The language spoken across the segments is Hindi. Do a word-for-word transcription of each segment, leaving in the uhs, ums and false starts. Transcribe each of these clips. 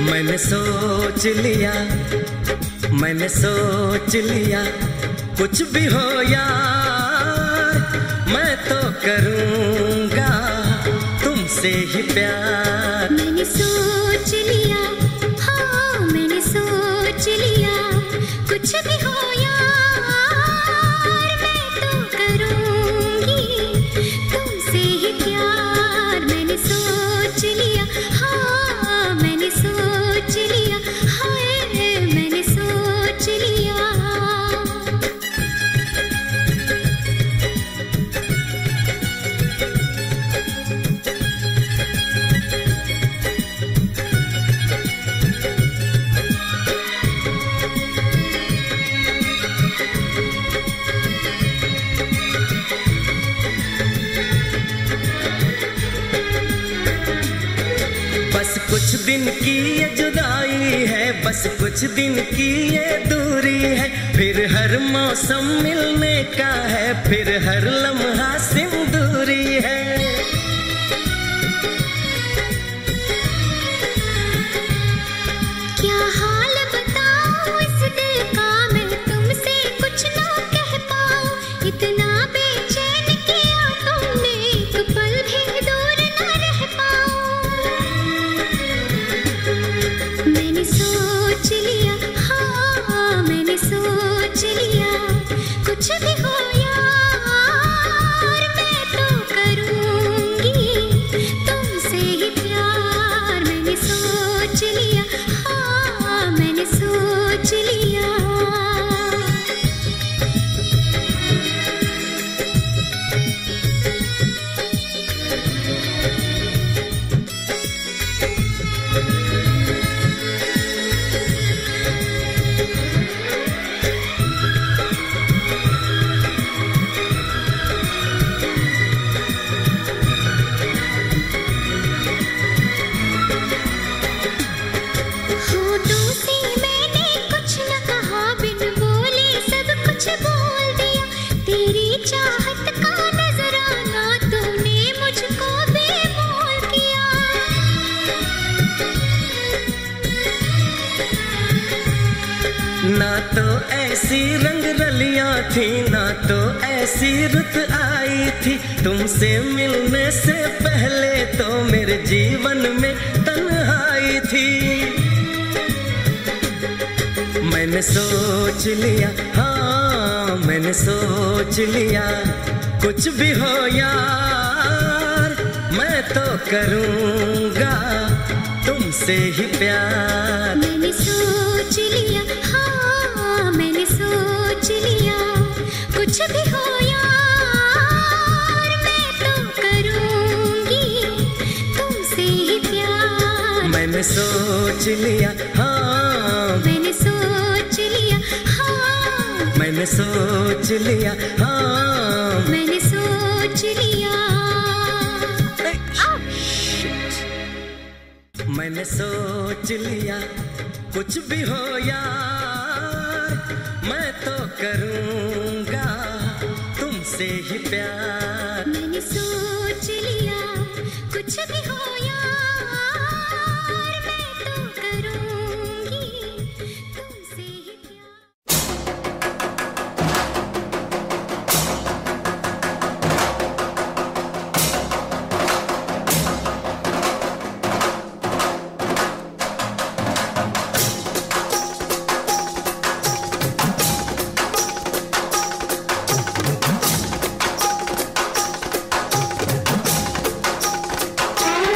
मैंने सोच लिया, मैंने सोच लिया, कुछ भी हो यार मैं तो करूँगा तुमसे ही प्यार। मैंने सोच लिया, हाँ मैंने सोच लिया, कुछ भी हो यार मैं तो करूँगी तुमसे ही प्यार। मैंने सोच लिया, हाँ मैंने सोच लिया, हाय मैंने सोच लिया। बस कुछ दिन की ये जुदाई है, बस कुछ दिन की ये दूरी है, फिर हर मौसम मिलने का है, फिर हर लम्हा सिंदूरी है। क्या हाल बताऊं इस दिल का, मैं तुमसे कुछ ना कह पाऊं, इतना बेचैन किया तुमने एक पल भी दूर ना रह पाऊं। मैंने सोच लिया, हाँ मैंने सोच लिया, कुछ भी हो यार मैं तो करूँगी तुमसे ही प्यार। मैंने सोच लिया, हाँ मैंने सोच लिया। होठों से मैंने कुछ न कहा, बिन बोले सब कुछ बोल दिया, तेरी चाहत का नजराना तूने मुझको बेमोल किया। ना तो ऐसी रंग रलियां थी, ना तो ऐसी रुत आई थी, तुमसे मिलने से पहले तो मेरे जीवन में तन्हाई थी। मैंने सोच लिया, हाँ मैंने सोच लिया, कुछ भी हो यार मैं तो करूँगा तुमसे ही प्यार। मैंने सोच लिया, हाँ मैंने सोच लिया, कुछ भी हो यार मैं तो करूँगी तुमसे ही प्यार। मैंने सोच लिया, हाँ मैंने सोच लिया, हाँ मैंने सोच लिया, हाँ मैंने सोच लिया। मैंने सोच लिया, कुछ भी हो यार मैं तो करूँगा तुमसे ही प्यार। मैंने सोच लिया, कुछ भी हो यार मैं तो करूँगी तुमसे ही प्यार। हाँ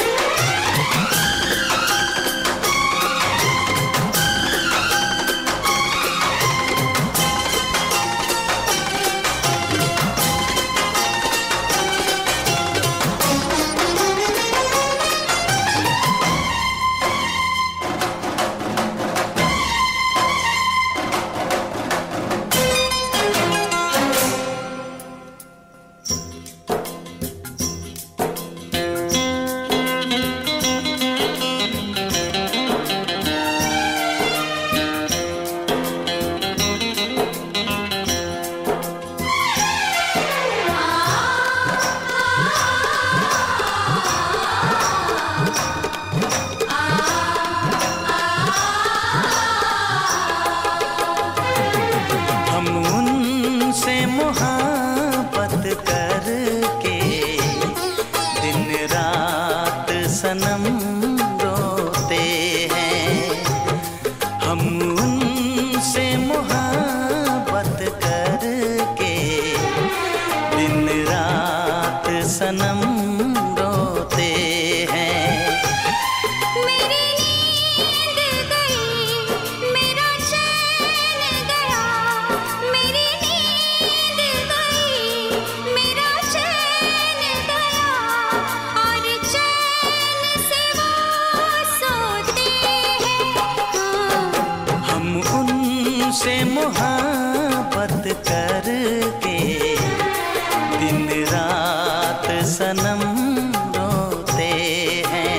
सनम रोते हैं। हम उनसे मोहब्बत करके दिन रात सनम रोते हैं। मेरी नींद गई, मेरा चैन गया, मेरी नींद गई, मेरा चैन गया, और चैन से वो सोते हैं। हम उनसे मोहब्बत करके दिन रात सनम रोते हैं।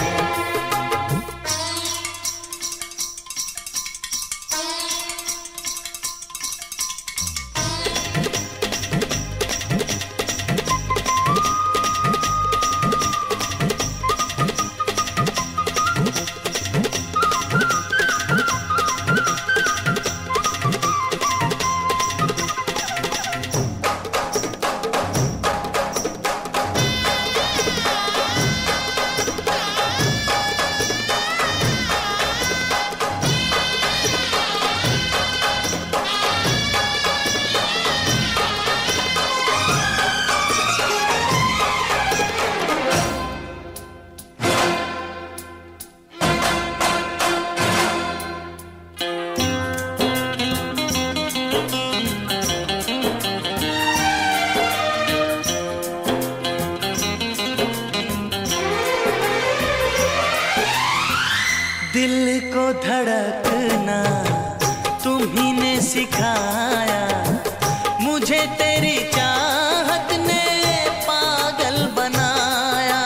दिल को धड़कना तुम्ही ने सिखाया, मुझे तेरी चाहत ने पागल बनाया।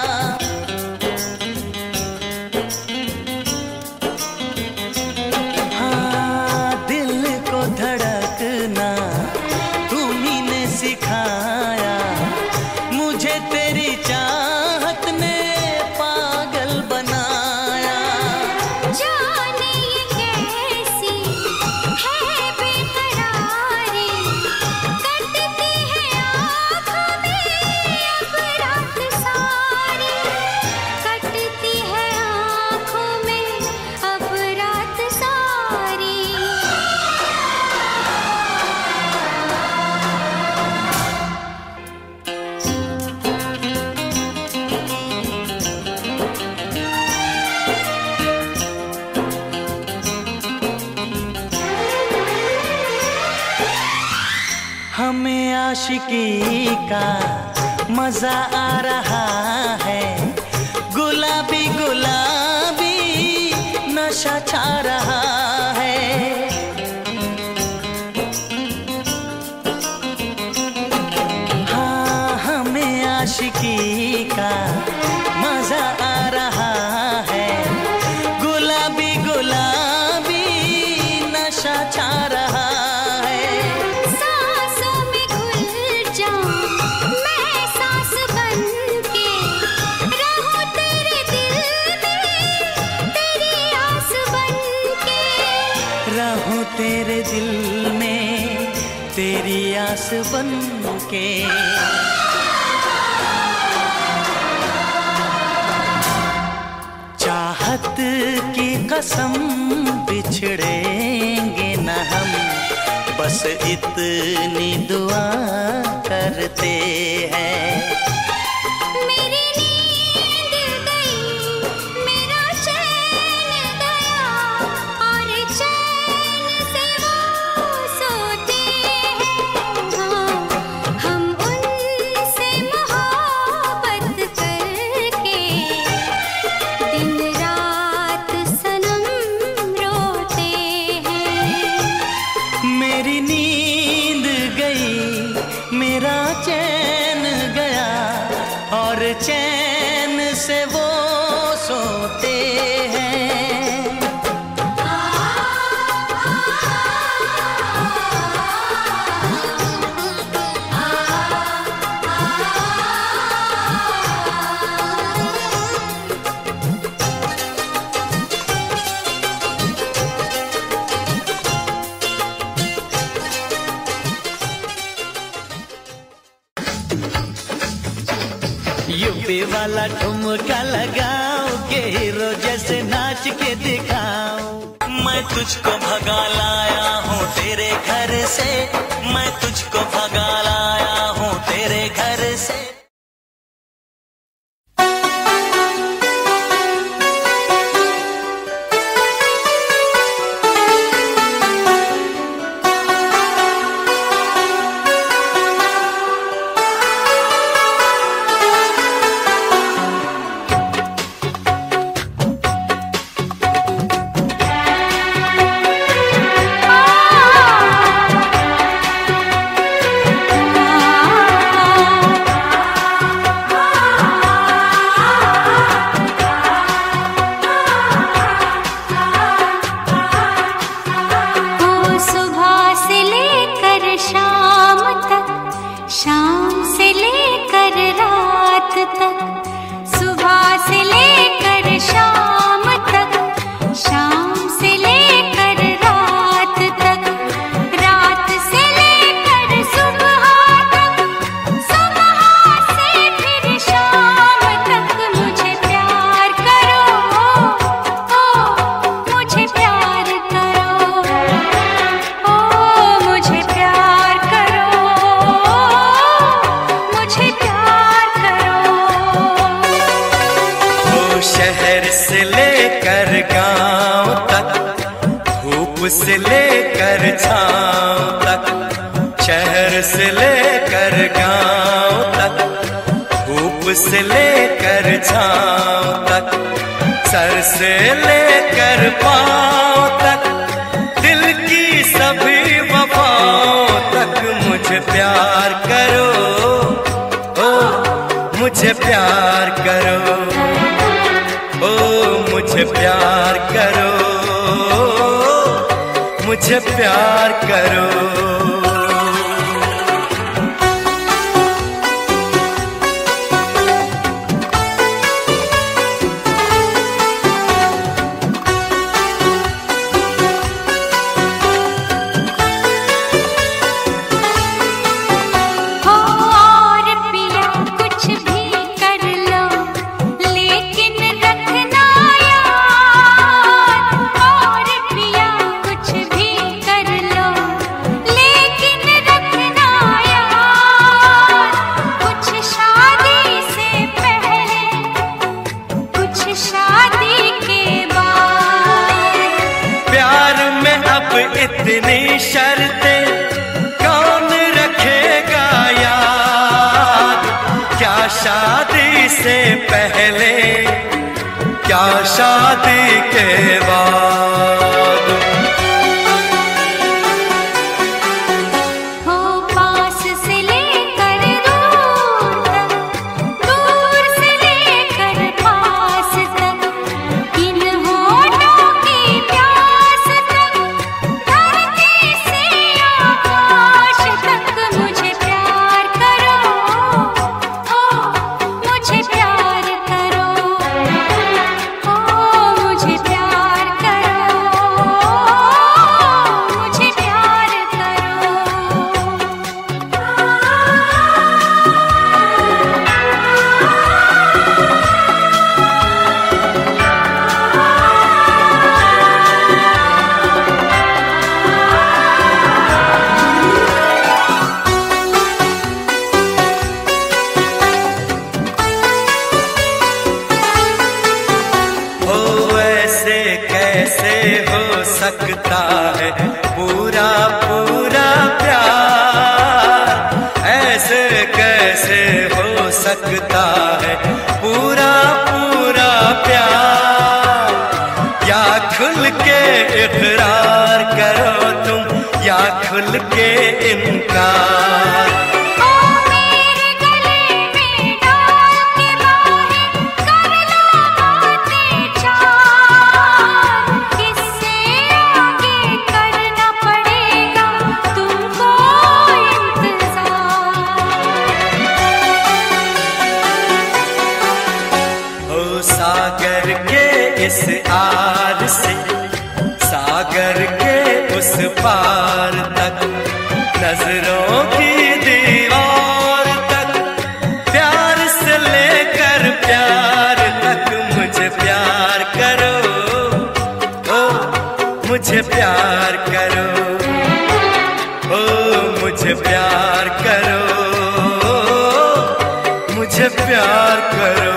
हाँ, दिल को धड़कना तुम्ही ने सिखाया, मुझे तेरी चाहत ने पागल बनाया। जाने ये कैसी है बेकरारी, कटती है आँखों में अब रात सारी, कटती है आँखों में अब रात सारी। हमें आशिकी का मजा आ रहा है, गुलाबी गुलाबी नशा छा रहा है। हाँ, हमें आशिकी का मजा आ रहा है, गुलाबी गुलाबी नशा छा रहा है। सांसों में घुल जाऊं मैं सांस बन के, रहूं तेरे दिल में तेरी आस बन के। रहूं तेरे दिल में तेरी आस बन के। चाहत की कसम बिछड़ेंगे न हम, बस इतनी दुआ करते हैं। मेरी नींद गई, मेरा चैन गया, और चैन से वो सोते हैं। हाँ, हम उनसे मोहब्बत करके दिन रात सनम रोते हैं। मेरी नींद गई, मेरा चैन गया, और चैन से वो सोते हैं। यूपी वाला ठुमका लगा के हीरो जैसे नाच के दिखाऊं। मैं तुझको भगा लाया हूँ तेरे घर से, मैं तुझको भगा लाया हूँ तेरे घर से। से लेकर छाँव तक, शहर से लेकर गाँव तक, धूप से लेकर छाँव तक, सर से लेकर पाँव तक, दिल की सभी वफाओं तक मुझे प्यार करो, ओ मुझे प्यार करो, ओ मुझे प्यार करो, मुझे प्यार करो। इतनी शर्तें कौन रखेगा याद, क्या शादी से पहले क्या शादी के बाद। सकता है पूरा पूरा प्यार, ऐसे कैसे हो सकता है पूरा पूरा प्यार। या खुल के इकरार करो तुम या खुल के इनकार। सागर के इस आर से सागर के उस पार तक, नजरों की दीवार तक, प्यार से लेकर प्यार तक मुझे प्यार मुझे प्यार करो, ओ मुझे प्यार करो, मुझे प्यार करो।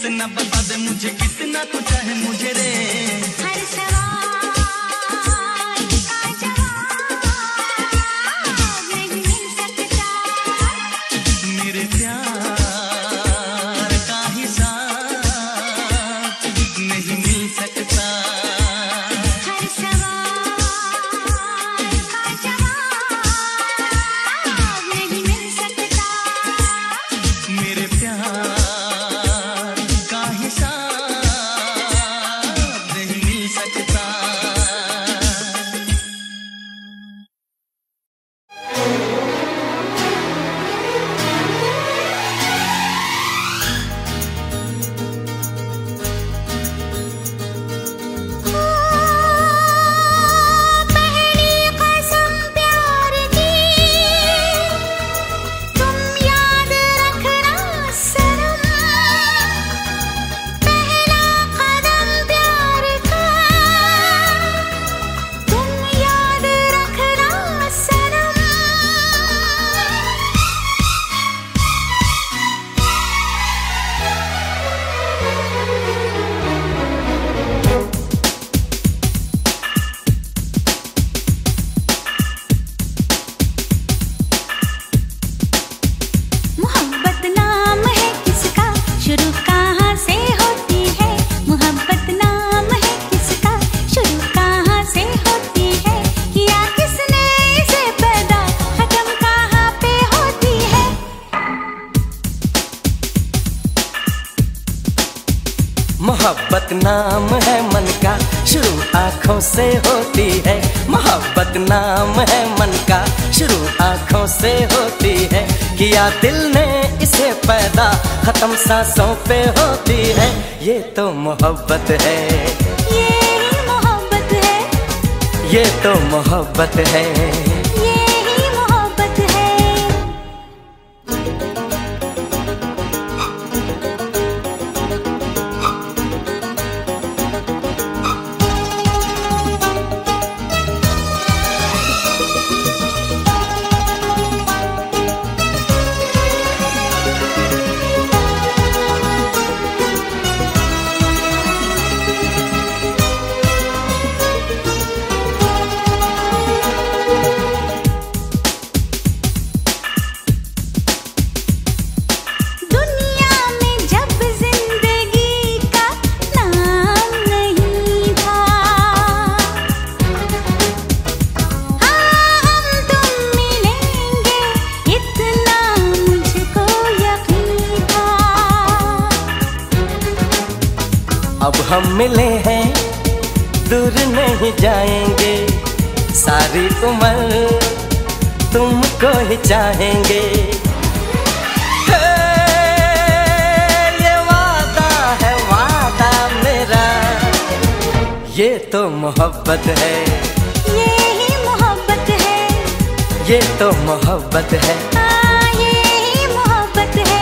इतना बता दे मुझे कितना तू चाहे मुझे रे। हर सवाल का जवाब नहीं मिल सकता, मेरे प्यार का हिसाब नहीं मिल सकता। हर सवाल का जवाब नहीं मिल सकता, मेरे प्यार का हिसाब नहीं मिल सकता। पहली कसम प्यार की तुम याद रखना सनम, पहला कदम प्यार का तुम याद रखना सनम। मोहब्बत नाम है किसका, शुरू कहाँ से होती है। मोहब्बत नाम है किसका, शुरू कहाँ से होती है। किया किसने इसे पैदा, खत्म कहाँ पे होती है। मोहब्बत नाम है मन का, शुरू आँखों से होती है। मोहब्बत नाम है मन का, शुरू आँखों से होती है। किया दिल ने इसे पैदा, खत्म सांसों पे होती है। ये तो मोहब्बत है, ये ही मोहब्बत है, ये तो मोहब्बत है। ये ही मोहब्बत है। दुनिया में जब जिंदगी का नाम नहीं था, हाँ हम तुम मिलेंगे इतना मुझको यकीन था। अब हम मिले हैं, दूर नहीं जाएंगे। सारी उम्र तुमको ही चाहेंगे। हे, ये वादा है वादा मेरा, ये तो मोहब्बत है, ये ही मोहब्बत है, ये तो मोहब्बत है। हाँ ये ही मोहब्बत है।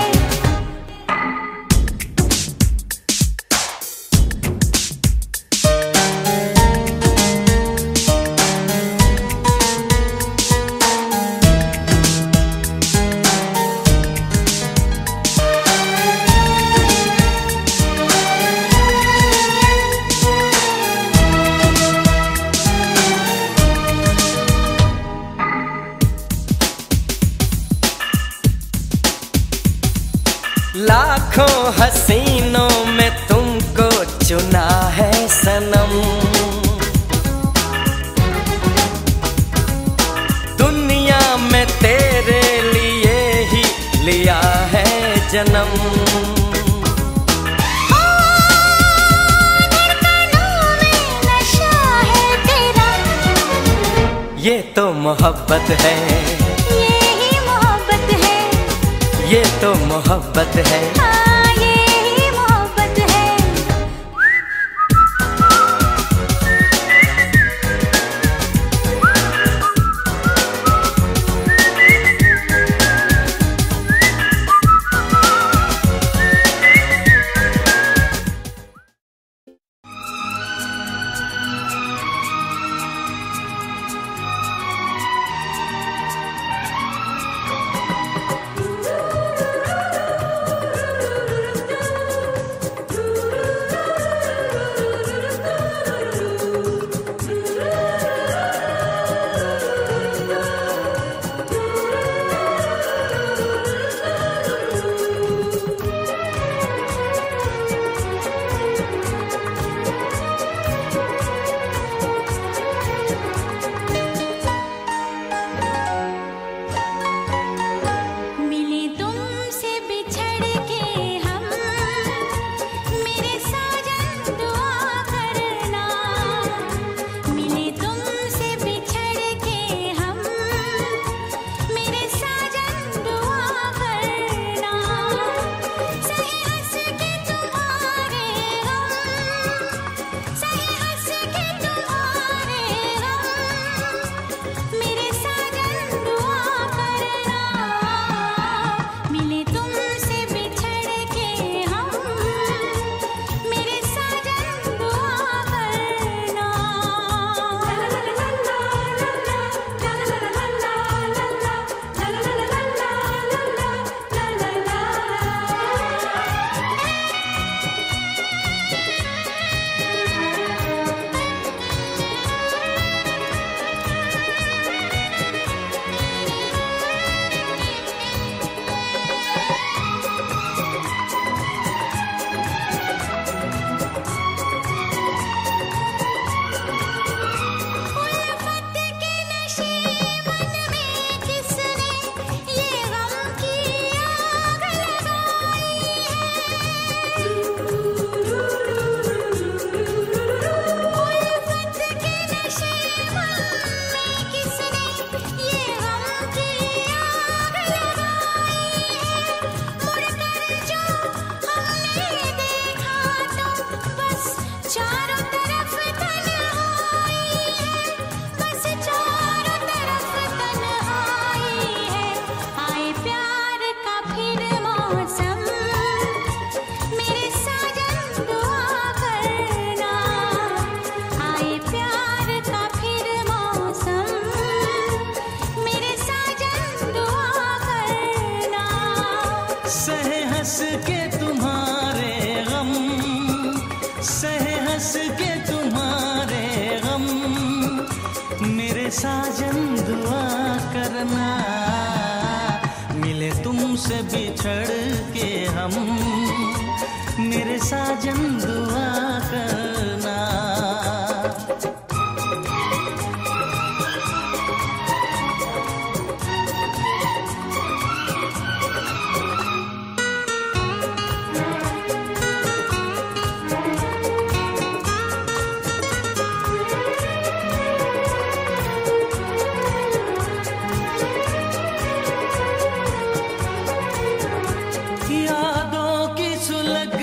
लाखों हसीनों में तुमको चुना है सनम। दुनिया में तेरे लिए ही लिया है जन्म। धड़कनों में नशा है तेरा, ये तो मोहब्बत है, ये ही मोहब्बत है, ये तो मोहब्बत है। हाँ ये ही मोहब्बत है।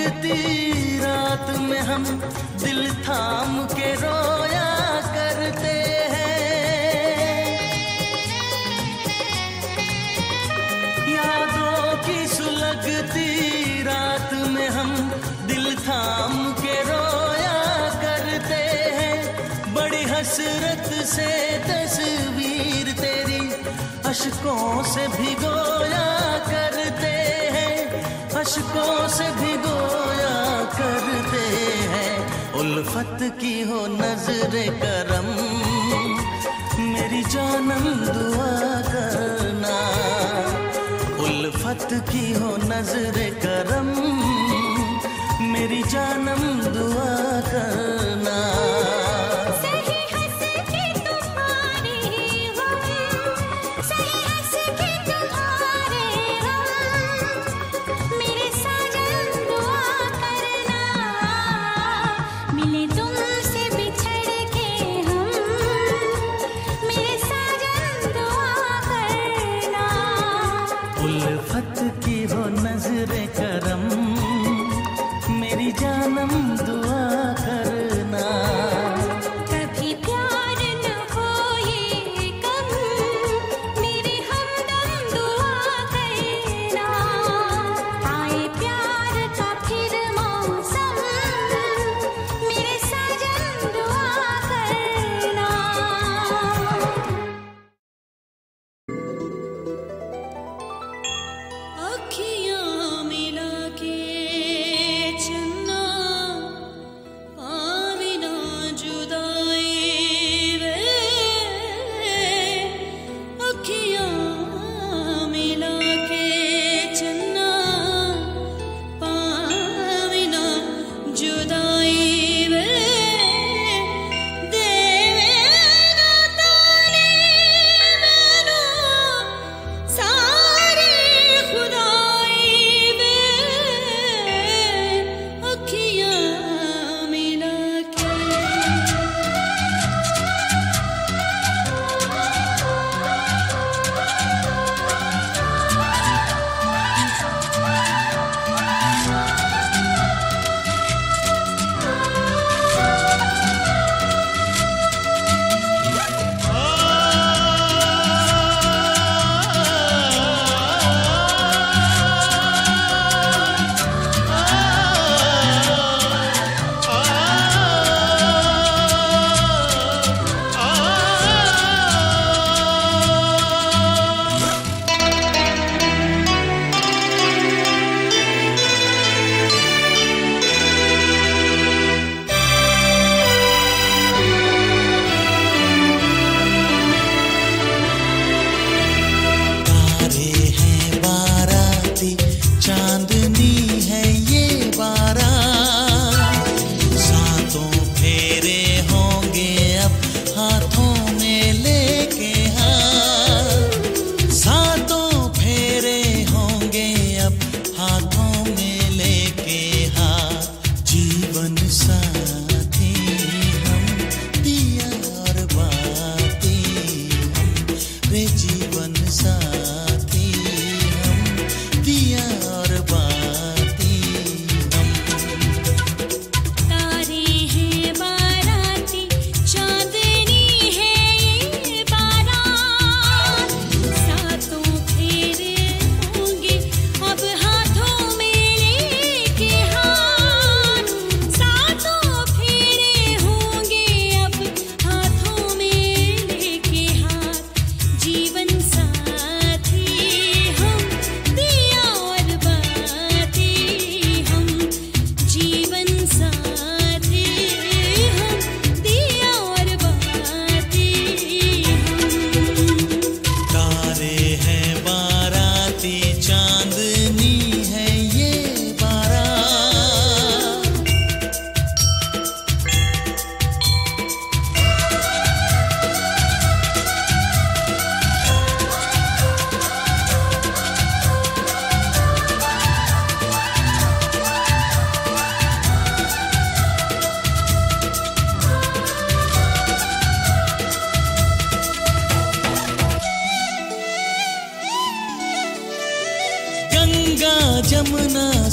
लगती रात में हम दिल थाम के रोया करते हैं। यादों की सुलगती रात में हम दिल थाम के रोया करते हैं। बड़ी हसरत से तस्वीर तेरी अशकों से भिगोया करते हैं, अशकों से भिगोया करते हैं। उल्फत की हो नजरे करम, मेरी जानम दुआ करना। उल्फत की हो नजरे करम, मेरी जानम दुआ करना। उल्फत की हो नजरे करम,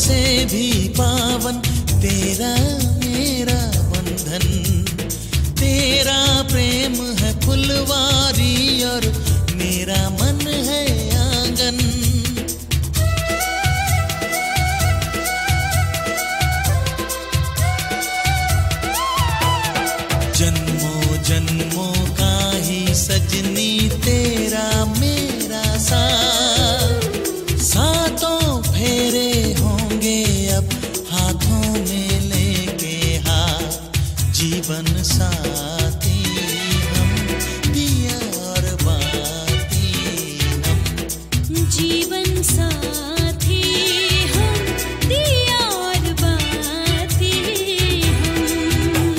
से भी पावन तेरा मेरा बंधन। तेरा प्रेम है फुलवारी और मेरा मन है आंगन। जन्मों जन्मों का ही सजनी तेरा मेरा साथ। सातों फेरे होंगे अब हाथों में लेके हाथ। जीवन साथी हम दिया और बाती हम। जीवन साथी हम दिया और बाती हम।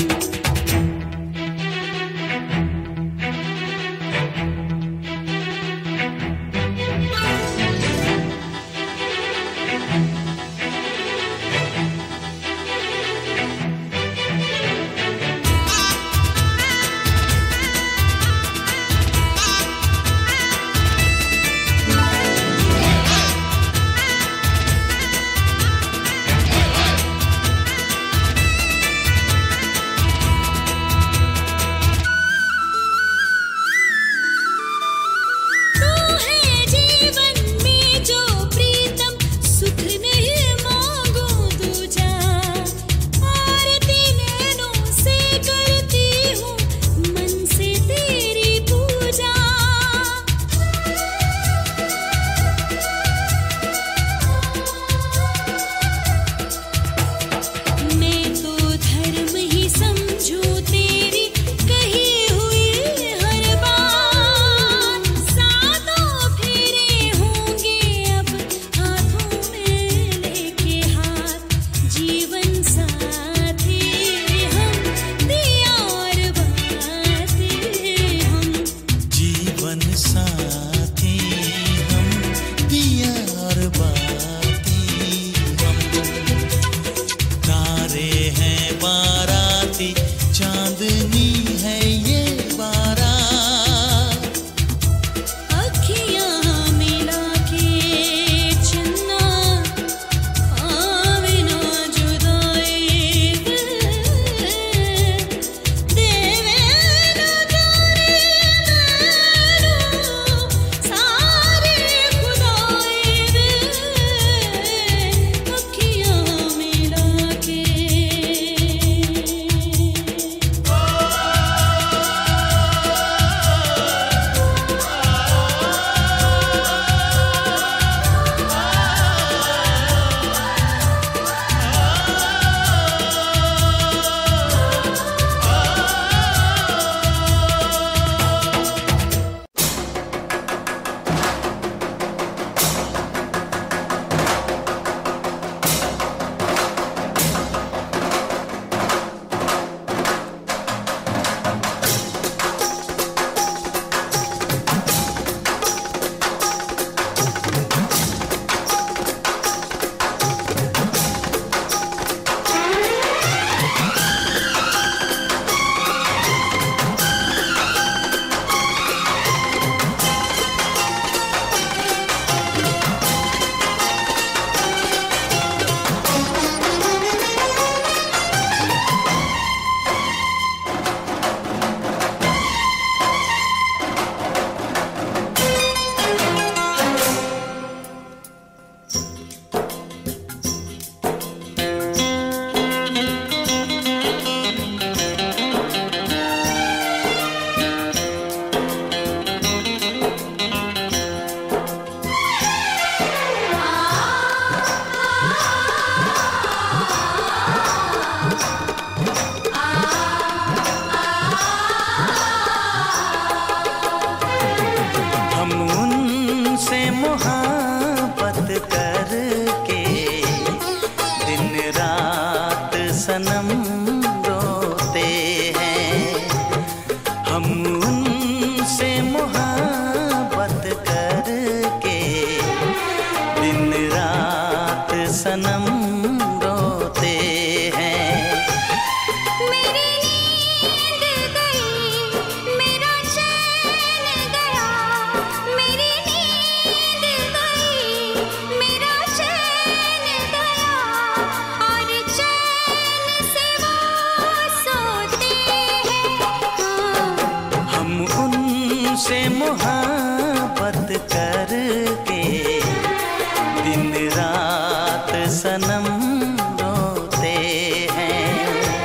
मोहब्बत करके दिन रात सनम रोते हैं।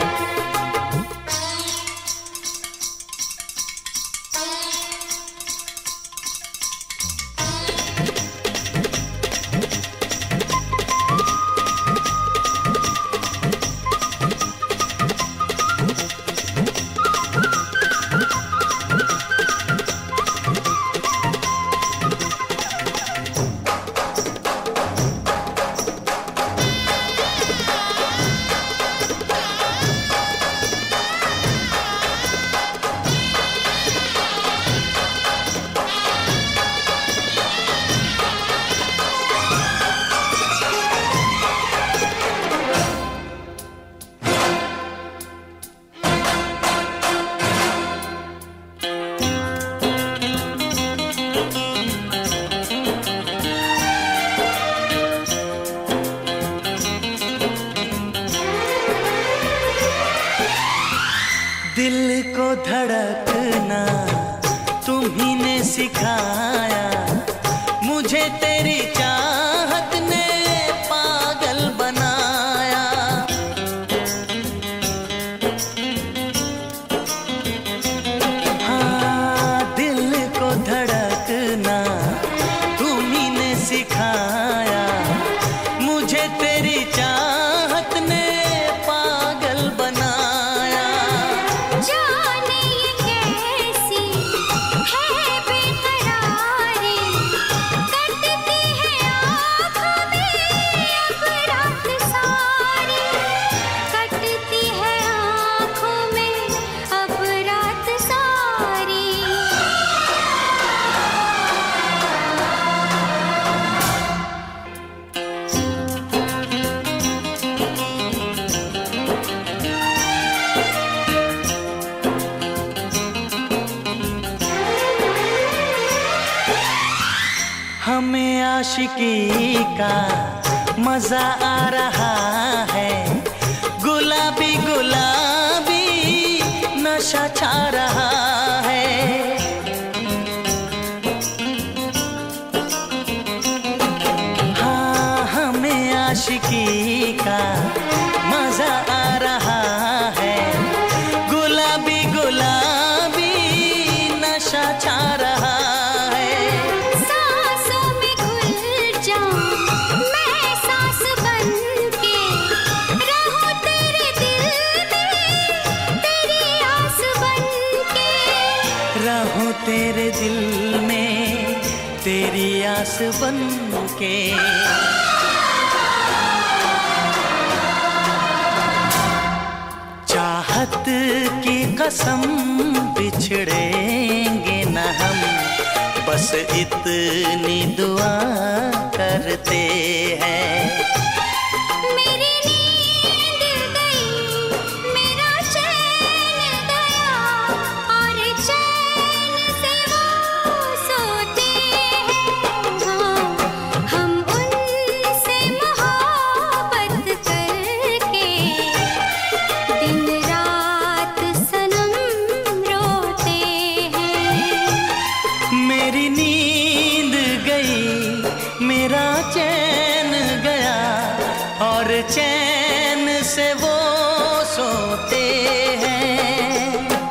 दिल को धड़कना तुम्ही ने सिखाया, मुझे तेरी चाहत ने पागल बनाया। हाँ, दिल को धड़कना तुम्ही ने सिखाया, मुझे तेरी चाहत ने पागल बनाया। हमें आशिकी का मजा आ रहा है, गुलाबी गुलाबी नशा छा रहा है। हाँ, हमें आशिकी का मजा आ रहा है, गुलाबी गुलाबी नशा छा रहा है। रहूं तेरे दिल में तेरी आस बन के। चाहत की कसम बिछड़ेंगे न हम, बस इतनी दुआ करते हैं। मेरी नींद गई, मेरा चैन गया, और चैन से वो सोते हैं।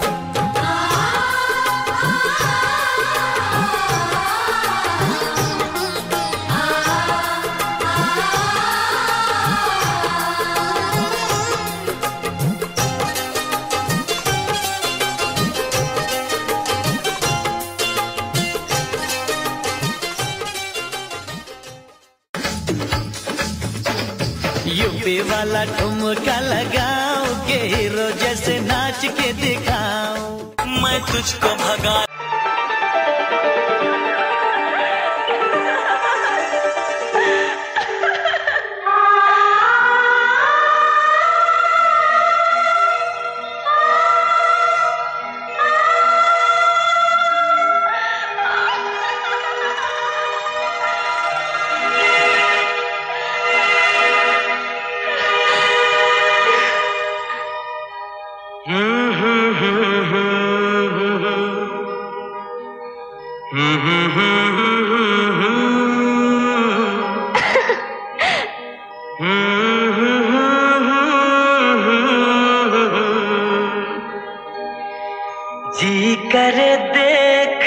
यूपी वाला ठुमका लगाओ के हीरो जैसे नाच के दिखाओ, मैं तुझको भगा।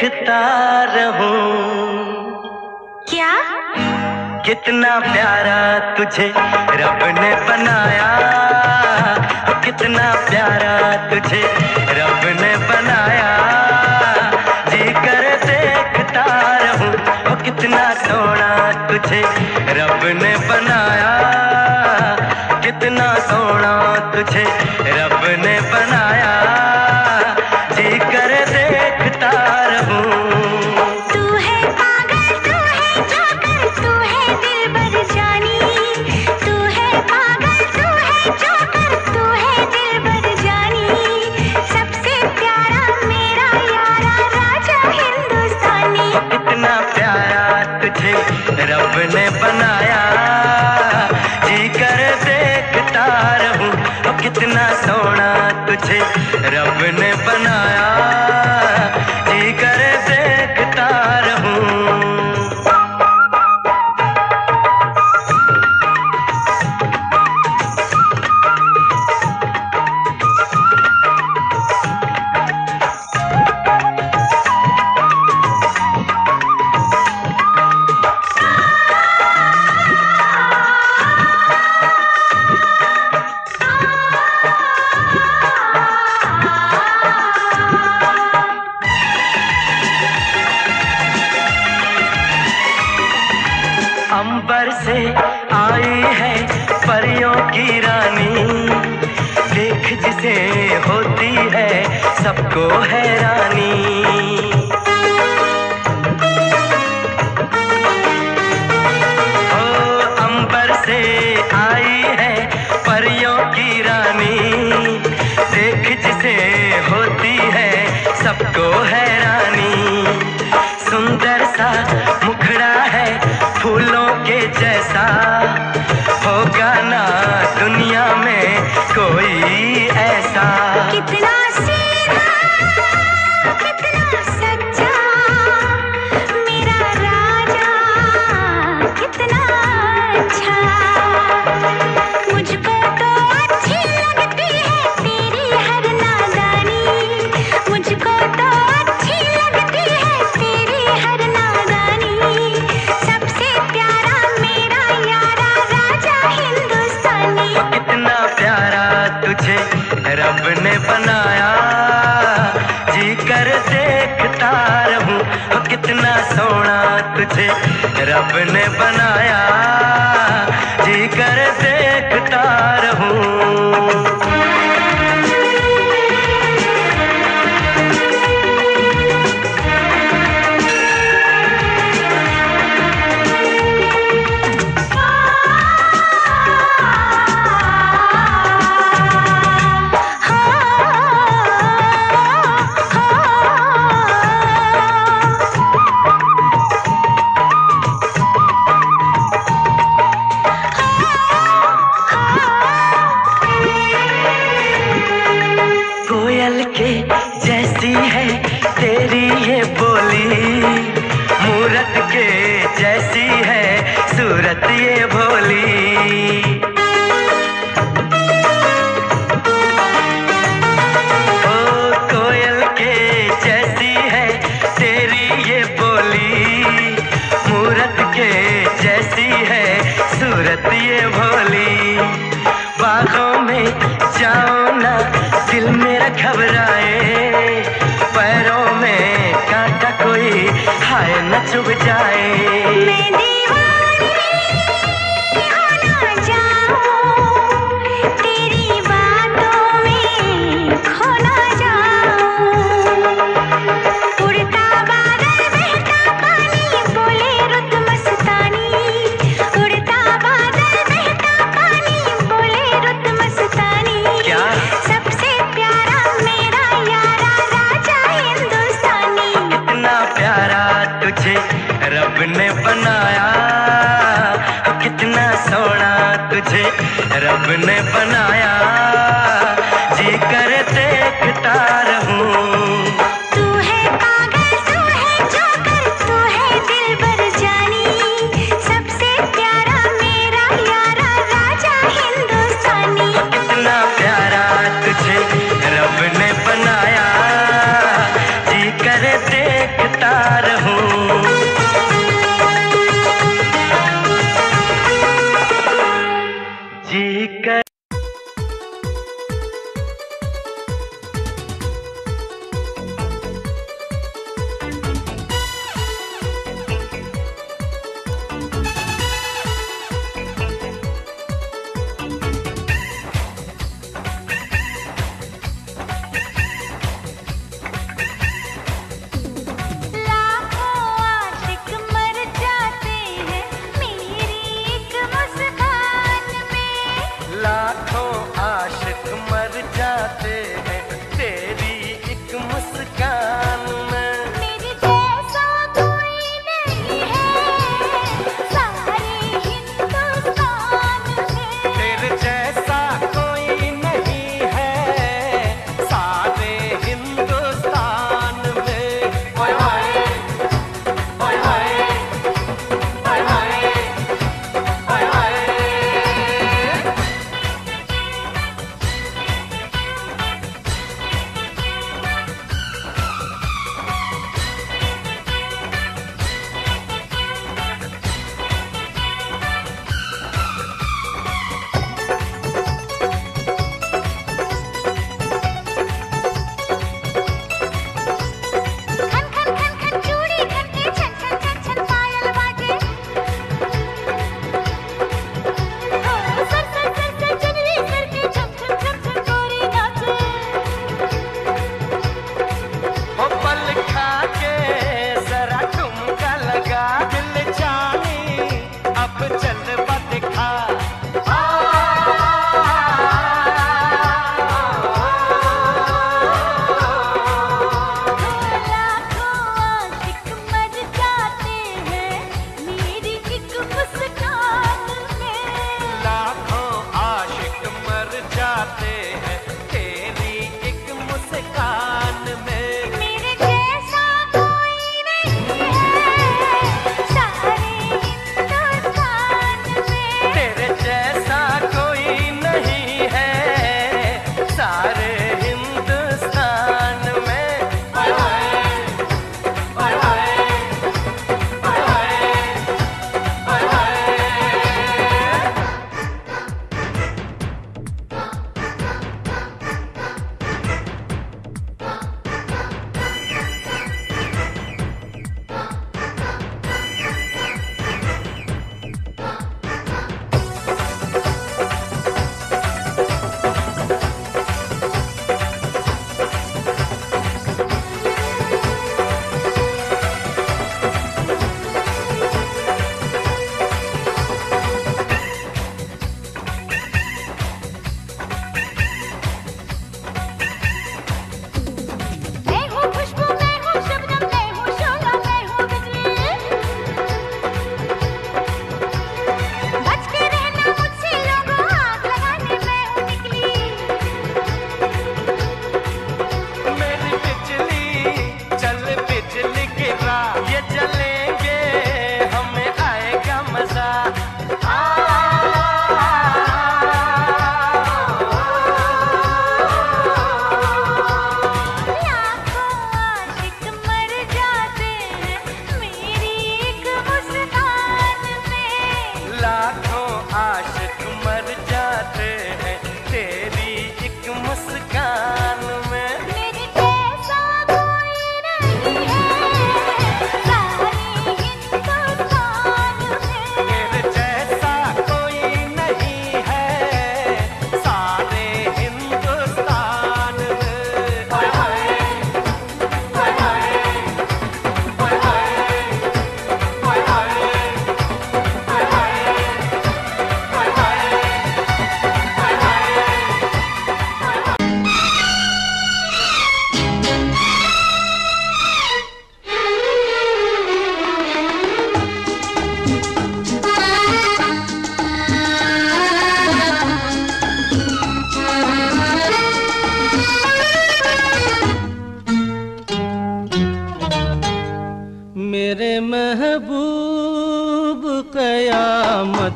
देखता रहूं। क्या? कितना प्यारा तुझे रब ने बनाया, कितना प्यारा तुझे रब ने बनाया, जी कर देखता रहूं। ओ कितना सोना तुझे रब ने बनाया, कितना सोना तुझे रब ने बनाया, जी कर देखता रहूं। तू है पागल, तू है जोकर, तू है दिलबर जानी। तू है पागल, तू है जोकर, तू है दिलबर जानी। सबसे प्यारा मेरा यारा राजा हिंदुस्तानी। कितना प्यारा तुझे रब ने बनाया, जी कर देखता रहूं। ओ कितना सोना तुझे रब ने बनाया, जी कर देखता रहूं। अंबर से आई है परियों की रानी, देख जिसे होती है सबको हैरानी। ओ अंबर से आई है परियों की रानी, देख जिसे होती है सबको हैरानी। सुंदर सा मुखड़ा है फूलों के जैसा, होगा ना दुनिया में कोई ऐसा। कितना सीधा, कितना सच्चा मेरा राजा, कितना अच्छा। मुझको तो अच्छी लगती है तेरी हर नादानी। मुझको तो अच्छी लगती है तेरी हर नादानी। सबसे प्यारा मेरा यारा राजा हिंदुस्तानी। कितना प्यारा तुझे रब ने बनाया, जी कर देखता रहूं। ओ कितना सोना तुझे रब ने बनाया, जी कर देखता रहूं। कोयल के जैसी है तेरी ये बोली, मूरत के जैसी है सूरत ये भोली। ओ कोयल के जैसी है तेरी ये बोली, मूरत के जैसी है सूरत ये भोली। बागों में जाओ ना दिल मेरा घबराए, पैरों में कांटा कोई हाय न चुभ जाए। मैं दीवानी हो ना जाऊं, तेरी बातों में खो ना जाऊं। उड़ता बादल बहता पानी बोले रुत मस्तानी। उड़ता बादल बहता पानी बोले रुत मस्तानी। क्या? सबसे प्यारा मेरा यारा राजा हिंदुस्तानी। कितना प्यारा तुझे रब ने बनाया, कितना सोना तुझे रब ने बनाया, जी कर देखता रहूं। तू है पागल, तू है जोकर, तू है दिलबर जानी। सबसे प्यारा मेरा यारा राजा हिंदुस्तानी। कितना प्यारा तुझे रब ने बनाया, जी कर देखता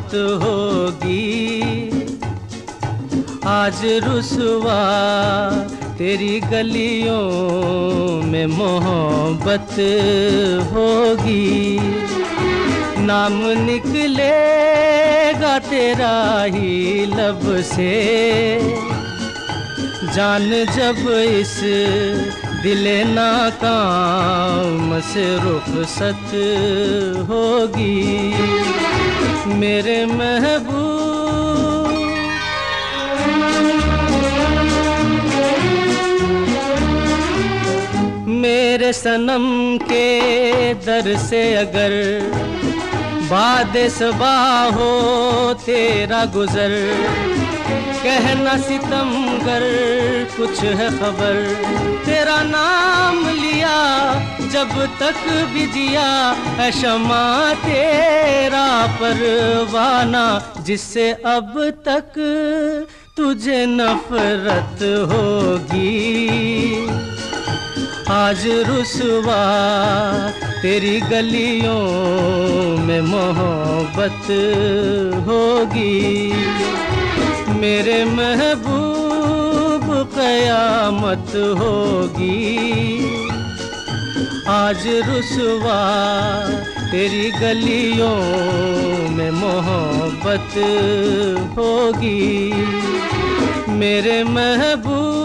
मत होगी। आज रुसवा तेरी गलियों में मोहब्बत होगी। नाम निकलेगा तेरा ही लब से, जान जब इस दिले नाकाम से रुखसत होगी। मेरे महबूब मेरे सनम के दर से अगर बादे सबा हो तेरा गुजर, कहना सितमगर कुछ है खबर। तेरा नाम लिया जब तक भी जिया है शमा तेरा परवाना, जिससे अब तक तुझे नफरत होगी। आज रुसवा तेरी गलियों में मोहब्बत होगी। मेरे महबूब कयामत होगी। आज रुसवा तेरी गलियों में मोहब्बत होगी। मेरे महबूब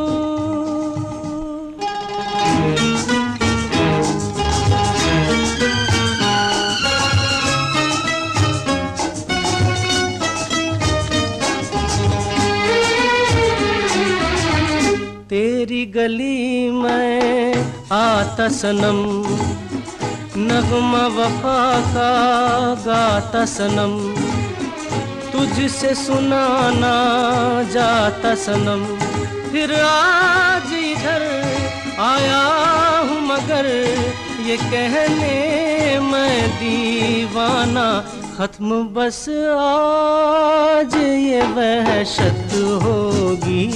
तेरी गली में आता सनम, नगमा वफा का गाता सनम, तुझसे सुनाना जाता सनम। फिर आज इधर आया हूँ मगर ये कहने मैं दीवाना, खत्म बस आज ये वहशत होगी।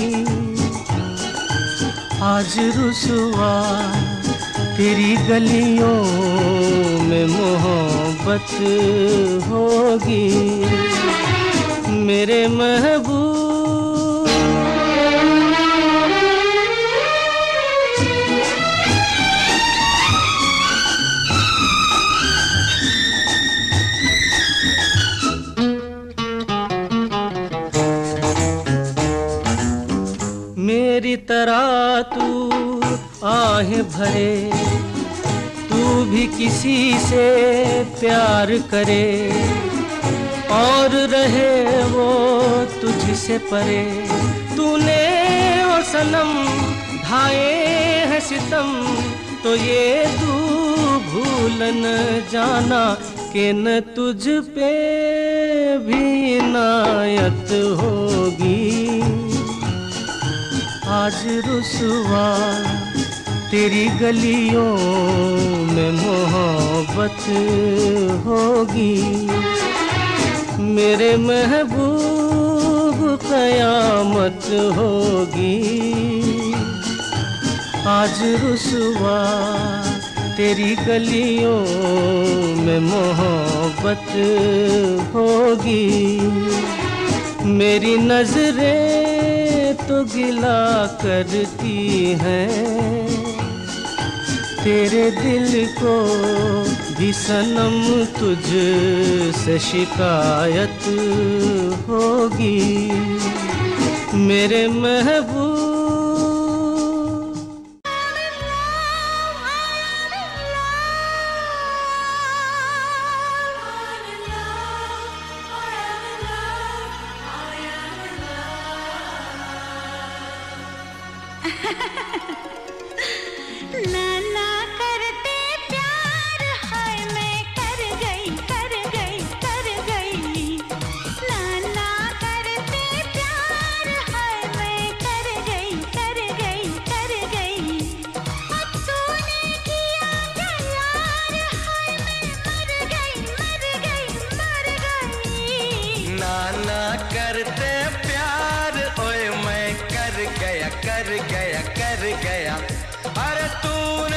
आज रुसवा तेरी गलियों में मोहब्बत होगी। मेरे महबूब मेरी तरह तू आहें भरे, तू भी किसी से प्यार करे और रहे वो तुझसे परे। तूने ओ सनम ढाए हैं सितम, तो ये तू भूल न जाना कि न तुझ पे भी इनायत होगी। आज रुसवा तेरी गलियों में मोहब्बत होगी। मेरे महबूब कयामत होगी। आज रुसवा तेरी गलियों में मोहब्बत होगी। मेरी नजरें तो गिला करती हैं, तेरे दिल को भी सनम तुझ से शिकायत होगी। मेरे महबूब नाना करते प्यार, हाय मैं कर गई कर गई कर गई। नाना करते प्यार, हाय मैं कर गई कर गई कर गई। अब तूने किया क्या यार, हाय मैं मर गई मर गई मर गई। नाना करते प्यार, ओए मैं कर गया कर गया कर गया। अरे तू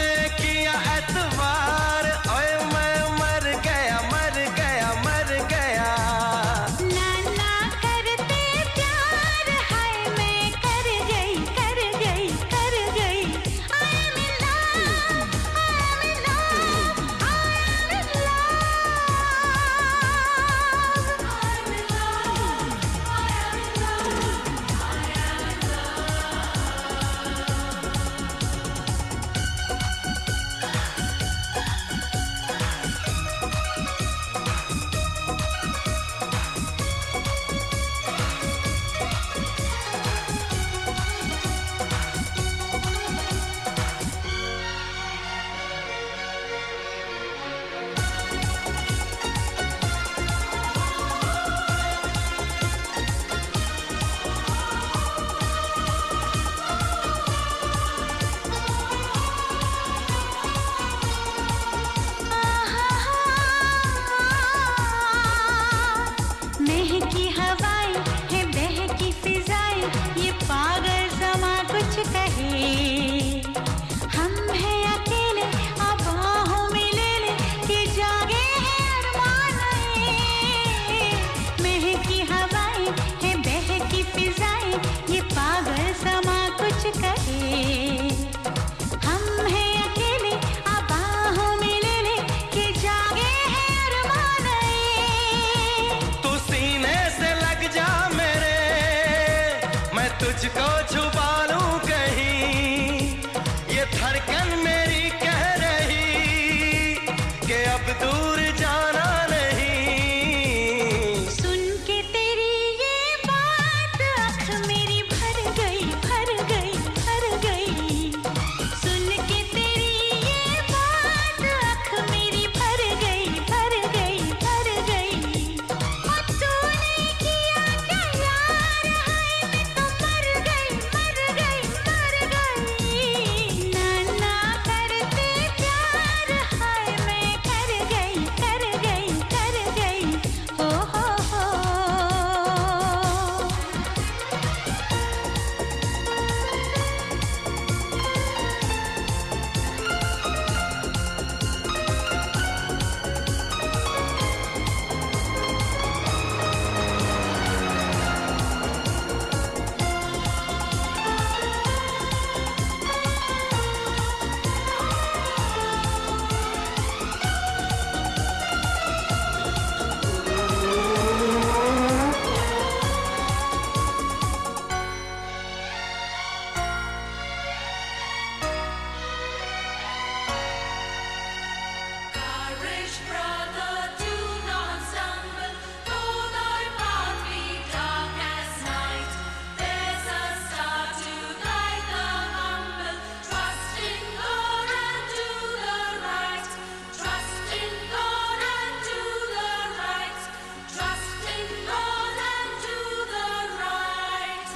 तुझको छुपा लूं कहीं, ये धड़कन मेरी कह रही कि अब दूर जाना नहीं। सुन के तेरी ये बात आँख मेरी भर गई, भर गई, भर गई। सुन के तेरी ये बात आँख मेरी भर गई, भर गई, भर गई। और तूने किया क्या यार, हाय मैं तो मर गई, मर गई, मर गई। ना ना करते प्यार, हाय मैं कर गई, कर गई, कर गई। हो हो हो। Courage, brother, do not stumble, though thy path be dark as night. There's a star to guide the humble. Trust in God and do the right. Trust in God and do the right. Trust in God and do the right.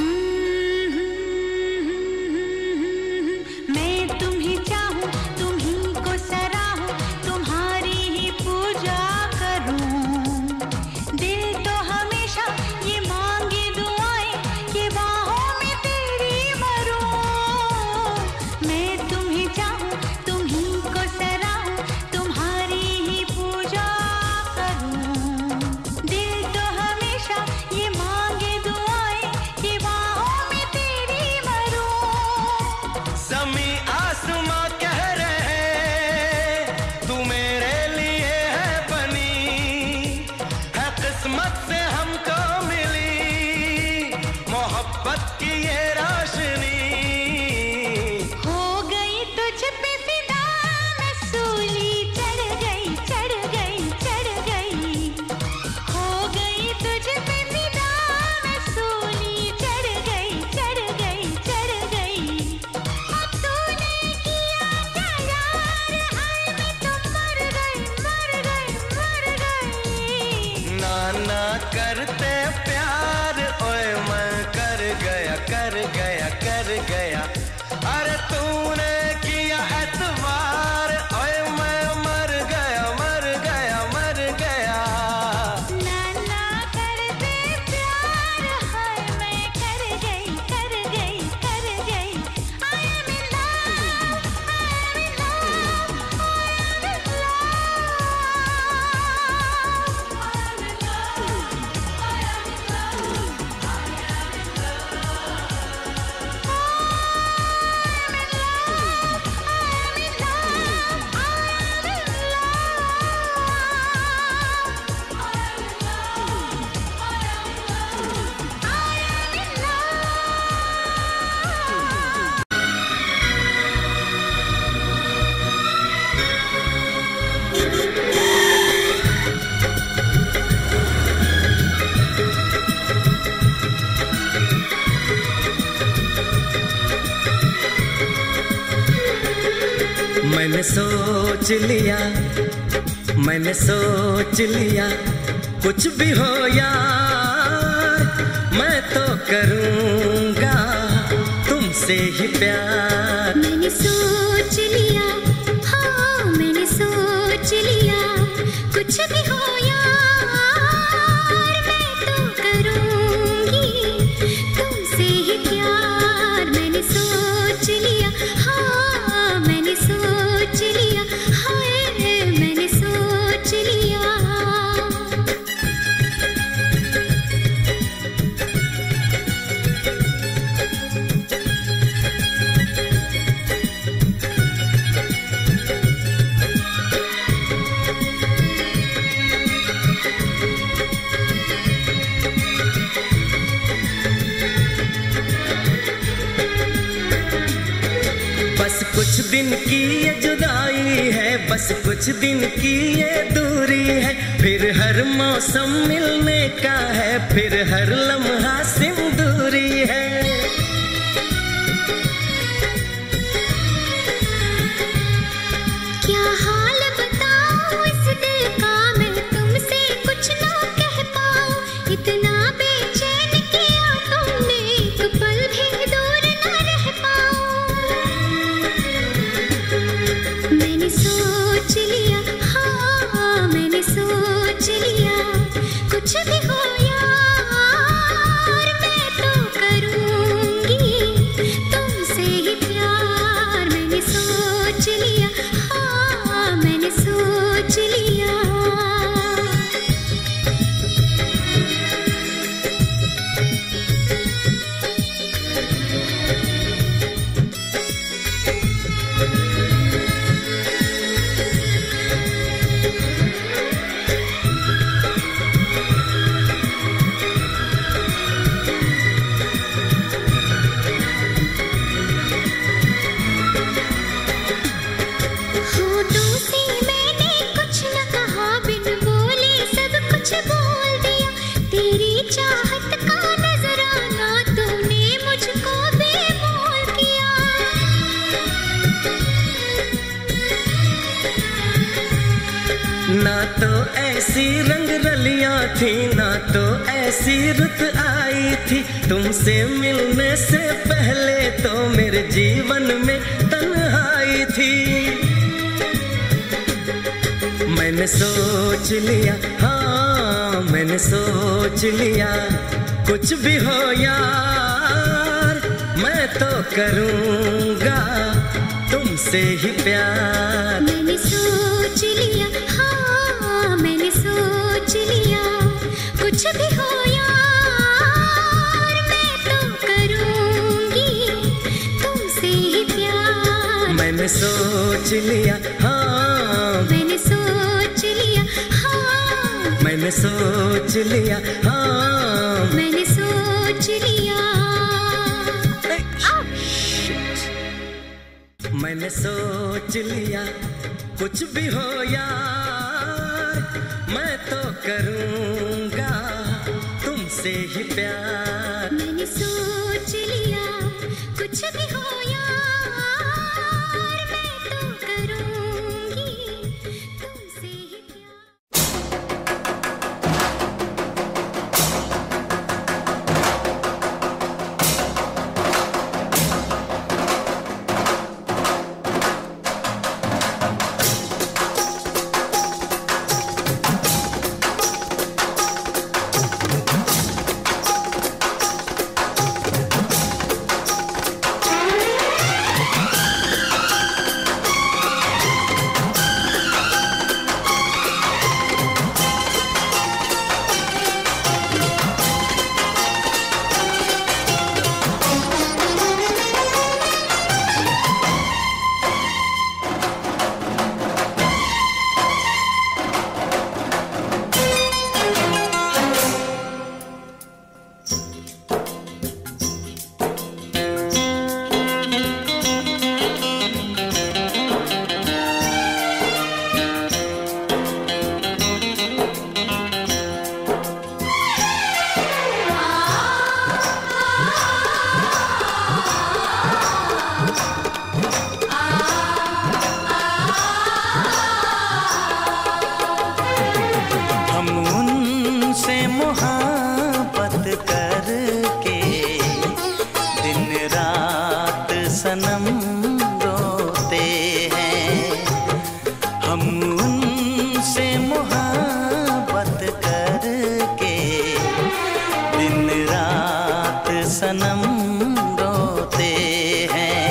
मैं तुम्हें चाहूं, तुम्हीं को सराहूं, तुम्हारी ही पूजा करूं। दिल तो हमेशा ये मांगे दुआएं कि बाहों में तेरी मरूं। मैं तुम्हें चाहूं, तुम्हीं को सराहूं, तुम्हारी ही पूजा करूं। दिल तो हमेशा ये मांगे दुआएं कि बाहों में तेरी मरूं। ज़मीं आसमां कह रहे तू मेरे लिए है बनी, है किस्मत से हमको मिली मोहब्बत की ये रोशनी। हो गई तुझ पे फिदा, मैं सूली चढ़ गई, चढ़ गई, चढ़ गई। हो गई तुझ पे फिदा, मैं सूली चढ़ गई, चढ़ गई, चढ़ गई। अब तूने किया क्या यार, हाय मैं तो मर गई, मर गई, मर गई। ना ना करते प्यार, ओए मैं कर गया, कर गया, कर गया। अरे तूने किया एतबार, ओए मैं मर गया, मर गया, मर गया। ना ना करते प्यार, हाय मैं कर गई, कर गई, कर गई। I am in love, I am in love, I am in मैंने सोच लिया, मैंने सोच लिया, कुछ भी हो यार मैं तो करूँगा तुमसे ही प्यार। मैंने सोच लिया, हाँ मैंने सोच लिया, कुछ भी हो यार मैं तो करूँगी तुमसे ही प्यार। मैंने सोच लिया, हाँ मैंने सोच लिया, हाय मैंने सोच लिया। कुछ दिन की ये जुदाई है, बस कुछ दिन की ये दूरी है, फिर हर मौसम मिलने का है, फिर हर लम्हा सिंदूरी है। क्या हाल बताऊं इस दिल का, मैं तुमसे कुछ ना कह पाऊं, इतना बेचैन किया तुमने, एक पल भी दूर ना रह पाऊं। मैंने सोच लिया, हाँ मैंने सोच लिया, कुछ भी हो यार मैं तो करूंगी तुमसे ही प्यार। मैंने सोच लिया, हाँ मैंने सोच लिया। होठों से मैंने कुछ न कहा, बिन बोले सब कुछ बोल दिया, तेरी चाहत का नजराना तूने मुझको बेमोल किया। ना तो ऐसी रंग रलियां थी, ना तो ऐसी रुत आई थी, तुमसे मिलने से पहले तो मेरे जीवन में तन्हाई थी। मैंने सोच लिया, हाँ मैंने सोच लिया, कुछ भी हो यार मैं तो करूँगा तुमसे ही प्यार। मैंने सोच लिया, हाँ मैंने सोच लिया, कुछ भी हो यार मैं तो करूंगी तुमसे ही प्यार। मैंने सोच लिया, हाँ मैंने सोच लिया, हाँ मैंने सोच लिया, हाँ मैंने सोच लिया। मैंने सोच लिया, कुछ भी हो यार मैं तो करूँगा तुमसे ही प्यार। मैंने सोच लिया, कुछ भी हो यार मैं तो करूंगी तुमसे ही प्यार। सनम रोते हैं, हम उनसे मोहब्बत करके दिन रात सनम रोते हैं।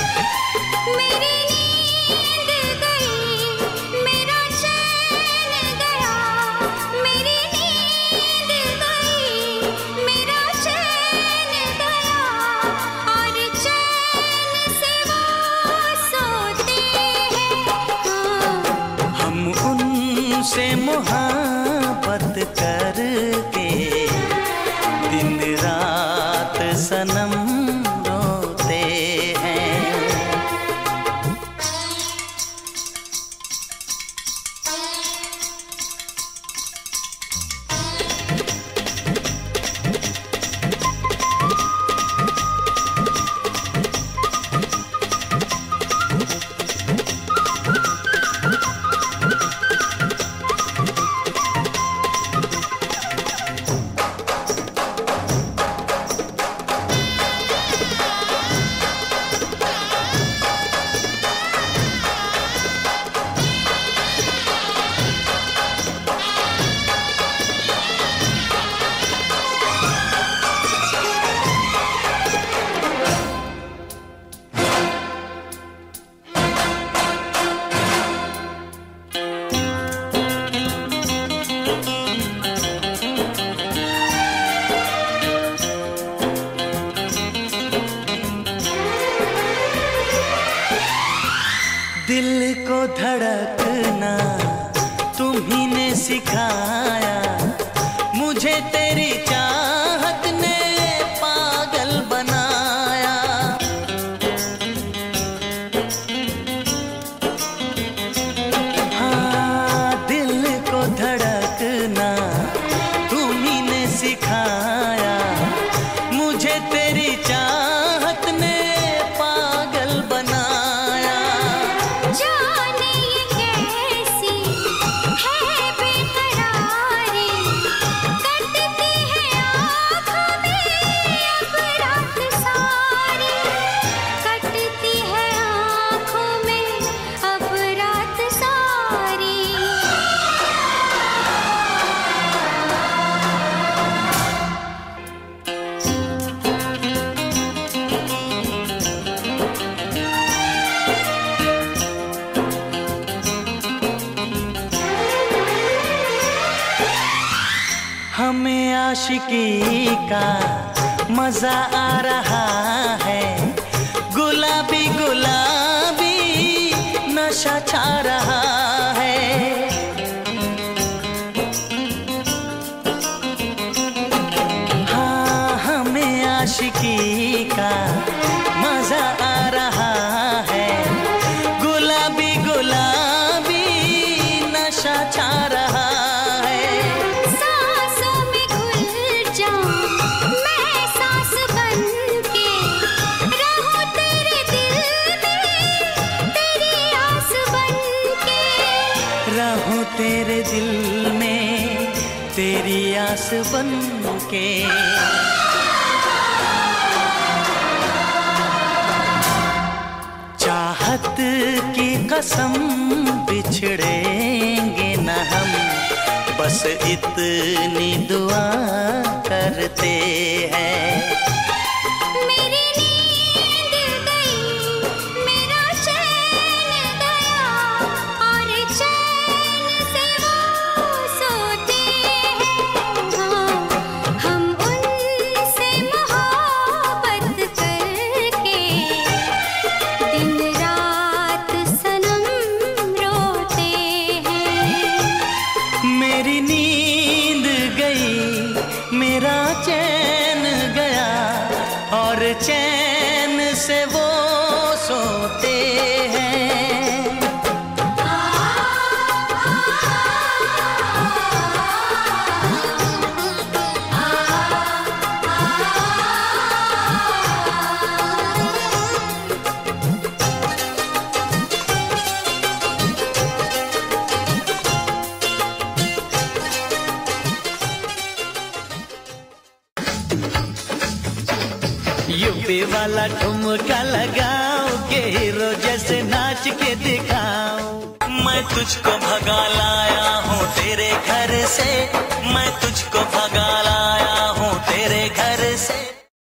मेरी नींद गई, मेरा चैन गया, मेरी नींद गई, मेरा चैन गया, और चैन से वो सोते हैं। हम उनसे मोहब्बत करके दिन रात सनम दिल को धड़कना तुम्ही ने सिखाया, मुझे तेरी चाहत ने पागल बनाया। हाँ, दिल को धड़कना तुम्ही ने सिखाया, मुझे तेरी चाहत ने पागल बनाया। जाने ये कैसी है बेकरारी, कटती है आँखों में अब रात सारी, कटती है आँखों में अब रात सारी। हमें आशिकी का मजा आ रहा है, गुलाबी गुलाबी नशा छा रहा है। हाँ, हमें आशिकी का मजा आ रहा है, गुलाबी गुलाबी नशा छा रहा है। सांसों में घुल जाऊं मैं सांस बन के, रहूं तेरे दिल में तेरी आस बन के। रहूं तेरे दिल में तेरी आस बन के। चाहत की कसम बिछड़ेंगे न हम, बस इतनी दुआ करते हैं। मेरी नींद गई, मेरा चैन गया, और चैन से वो सोते हैं। हाँ, हम उनसे मोहब्बत करके दिन रात सनम रोते हैं। मेरी नींद गई, मेरा चैन गया, और चैन से वो सोते हैं। यूपी वाला ठुमका लगाओ के हीरो जैसे नाच के दिखाओ। मैं तुझको भगा लाया हूँ तेरे घर से, मैं तुझको भगा लाया हूँ तेरे घर से।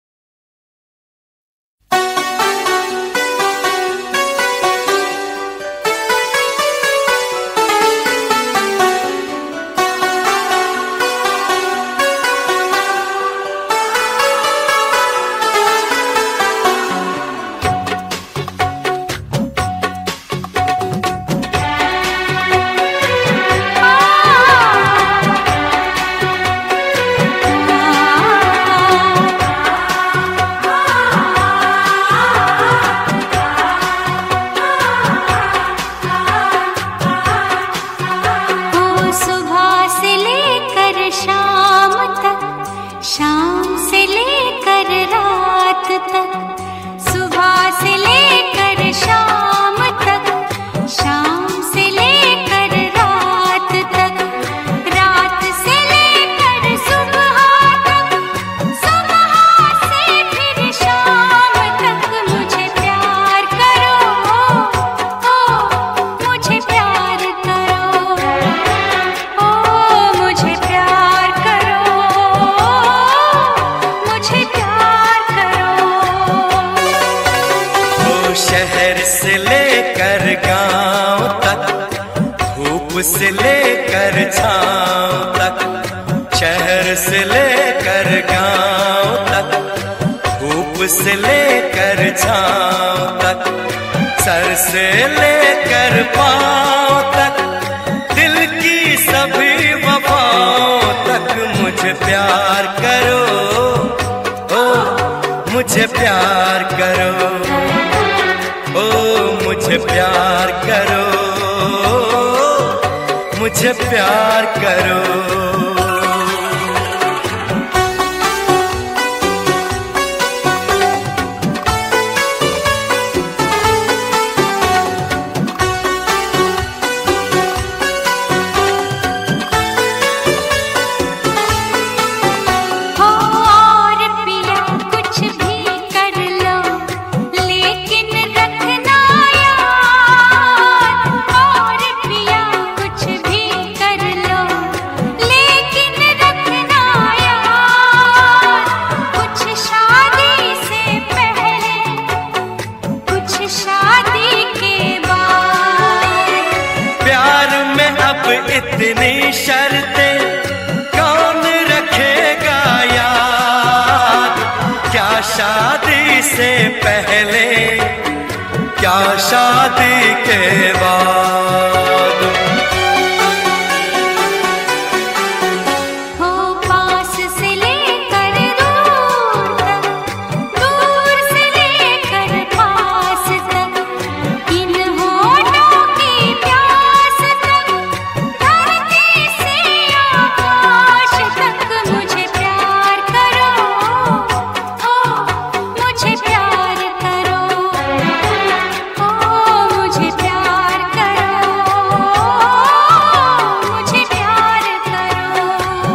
से लेकर छाँव तक, शहर से लेकर गाँव तक, धूप से लेकर छाँव तक, सर से लेकर पांव तक, दिल की सभी वफाओं तक मुझे प्यार करो, ओ मुझे प्यार करो, ओ मुझे प्यार करो, मुझे प्यार करो। इतनी शर्तें कौन रखेगा याद, क्या शादी से पहले, क्या शादी के बाद। हो पास से लेकर दूर तक, दूर से लेकर पास तक, इन होठों की प्यास तक, धरती से आकाश तक मुझे प्यार करो, ओ मुझे प्यार करो, ओ मुझे प्यार करो, मुझे प्यार करो।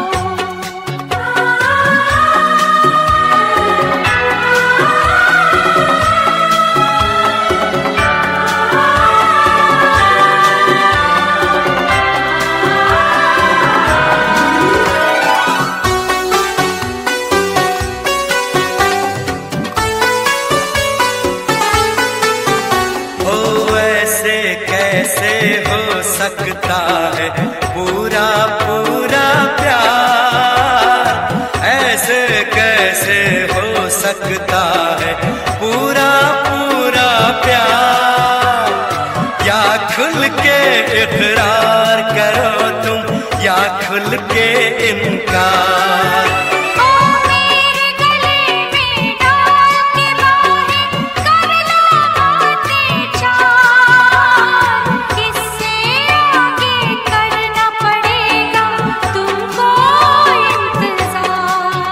ओ ऐसे कैसे हो सकता है पूरा पूरा प्यार, ऐसे कैसे हो सकता है पूरा पूरा प्यार। या खुल के इकरार करो तुम, या खुल के इनकार। ओ मेरे गले में डाल के बाहें, कर लो बातें चार, किससे आगे करना पड़ेगा तुमको इंतजार।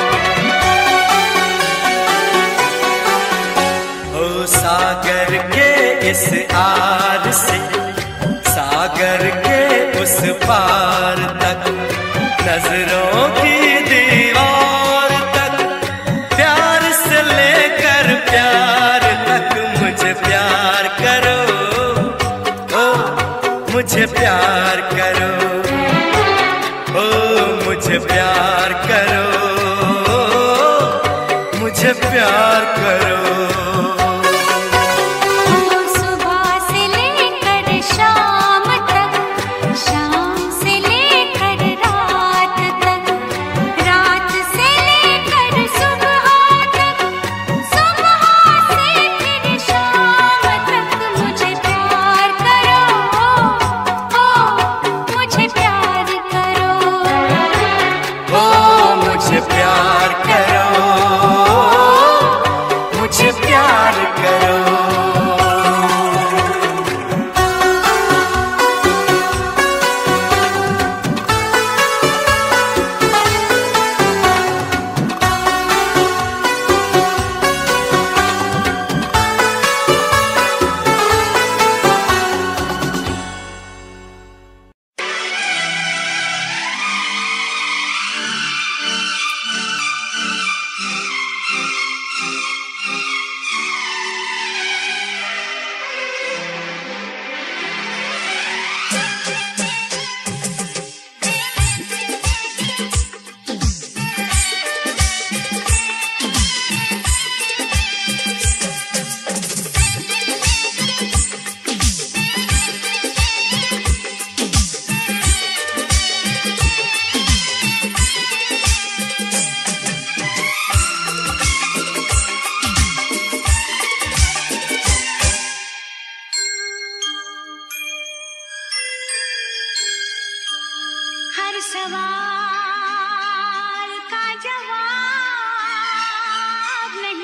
ओ सागर के इस आर से, सागर के उस पार तक, नजरों की दीवार तक, प्यार से लेकर प्यार तक मुझे प्यार करो, ओ मुझे प्यार करो, ओ मुझे प्यार करो, मुझे प्यार करो। सुबह से लेकर शाम तक, शाम से लेकर रात तक, रात से लेकर सुबह तक, सुबह से फिर शाम तक मुझे प्यार करो, ओ मुझे प्यार करो, ओ मुझे प्यार करो, मुझे प्यार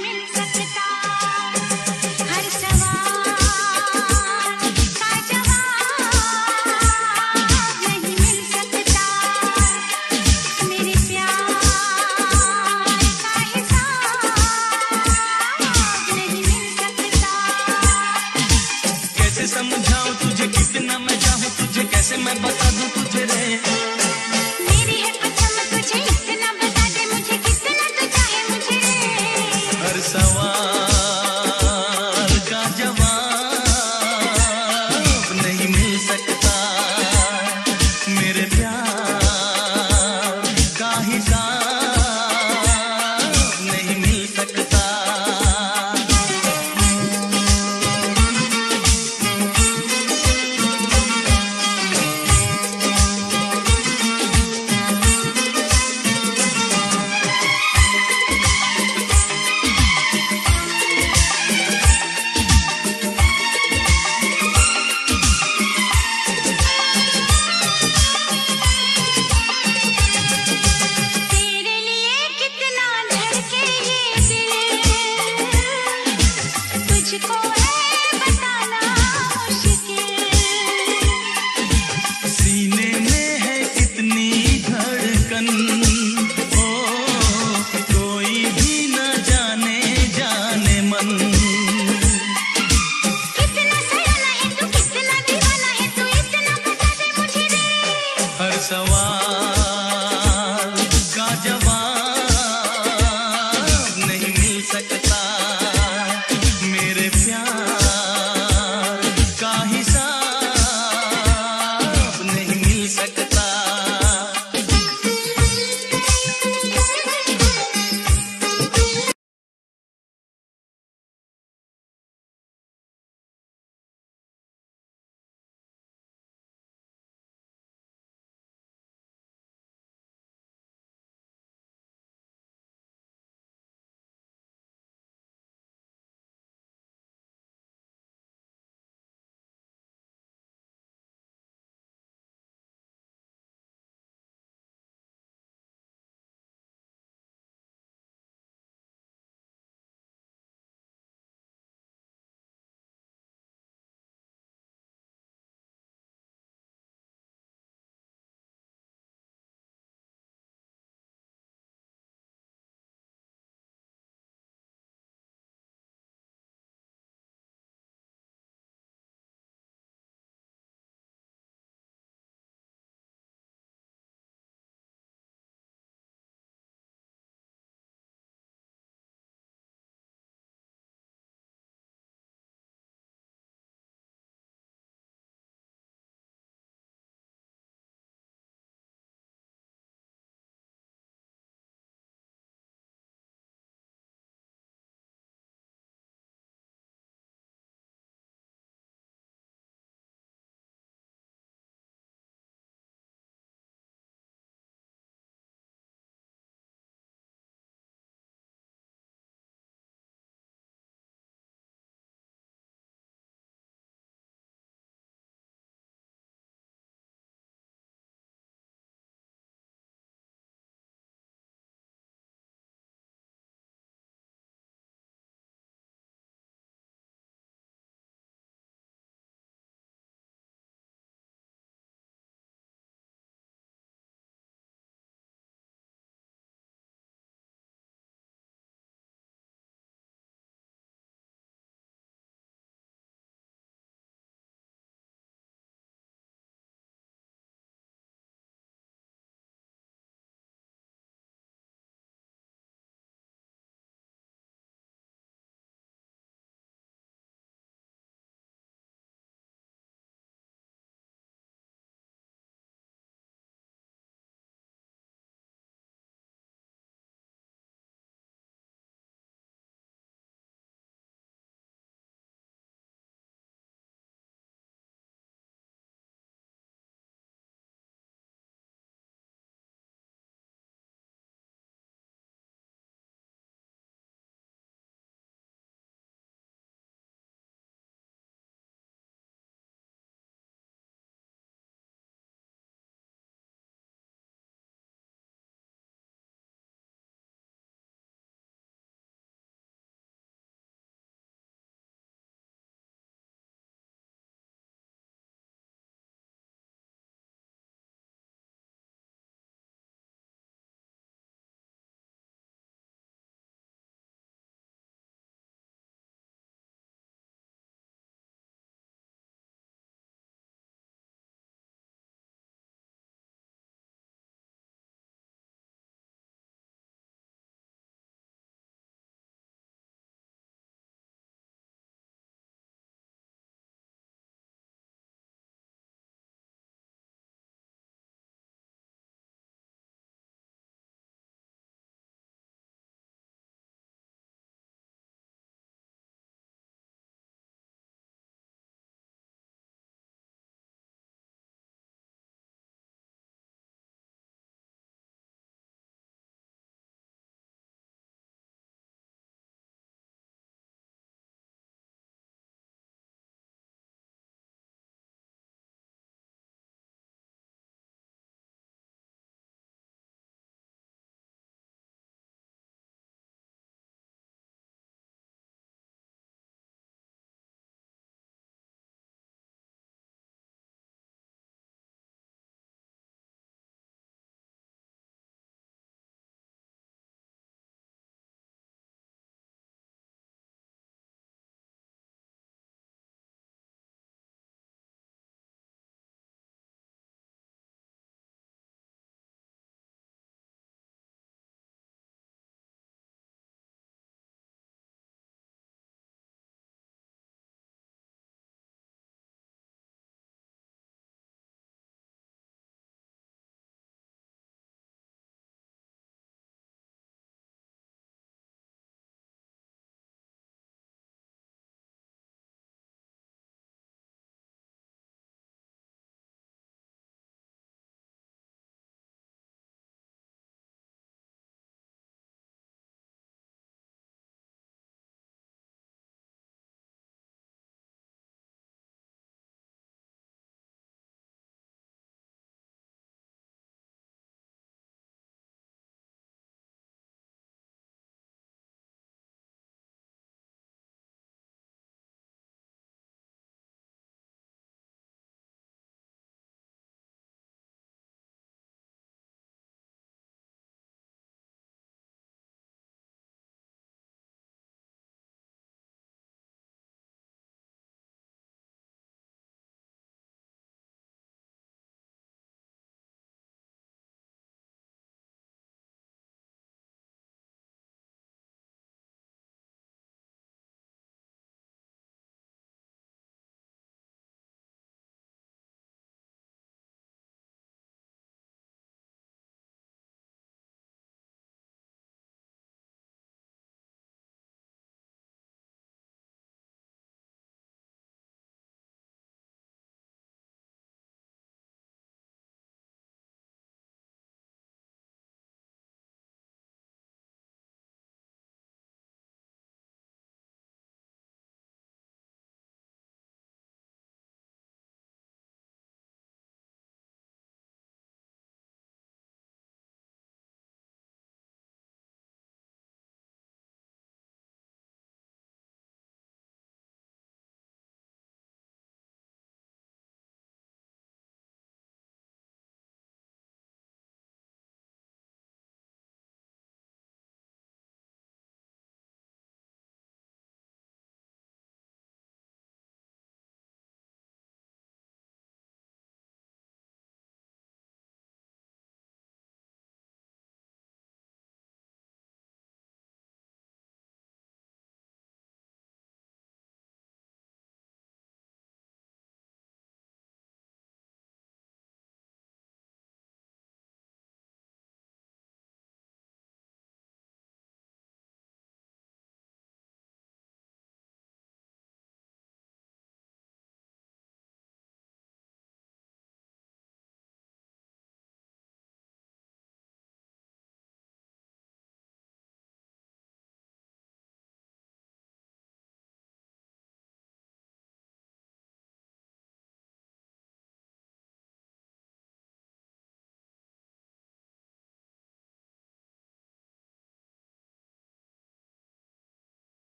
मिल सकता, हर सवाल का जवाब नहीं मिल सकता, मेरे प्यार का हिसाब नहीं मिल सकता। कैसे समझाऊं तुझे, कितना मैं चाहूं तुझे, कैसे मैं बता दूं तुझे रे।